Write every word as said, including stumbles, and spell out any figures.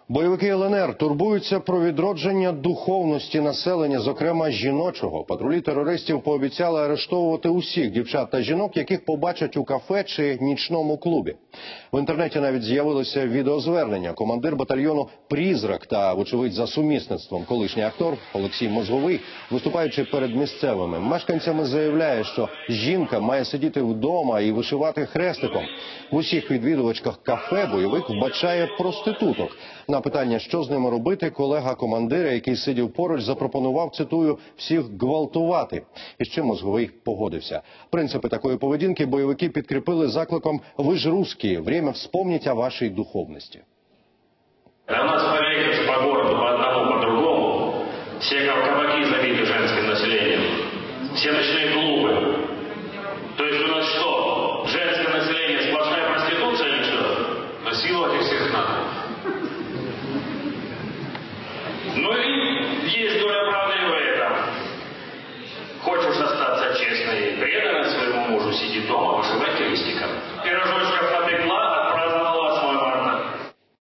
Бойовики ел ен ер турбуються про відродження духовності населення, зокрема жіночого. Патрулі терористів пообіцяли арештовувати усіх дівчат та жінок, яких побачать у кафе чи нічному клубі. В інтернеті навіть з'явилося відеозвернення. Командир батальйону «Призрак» та, вочевидь, за сумісництвом колишній актор Олексій Мозговий, виступаючи перед місцевими мешканцями, заявляє, що жінка має сидіти вдома і вишивати хрестиком. В усіх відвідувачках кафе бойовик вбачає проституток. На питання, що з ними робити, колега командира, який сидів поруч, запропонував, цитую, «всіх гвалтувати». І з чим Мозговий погодився. Принципи такої поведінки бойовики підкріпили закликом «Ви ж русські, время вспомнить о вашей духовности». У нас проехать по городу по одному, по другому. Все кабаки забиты женским населением. Все ночные клубы. То есть у нас что? Женское население сплошная проституция или что? Насиловать их всех надо. Ну и есть доля правды в этом. Хочешь остаться честной и преданной своему мужу, сиди дома,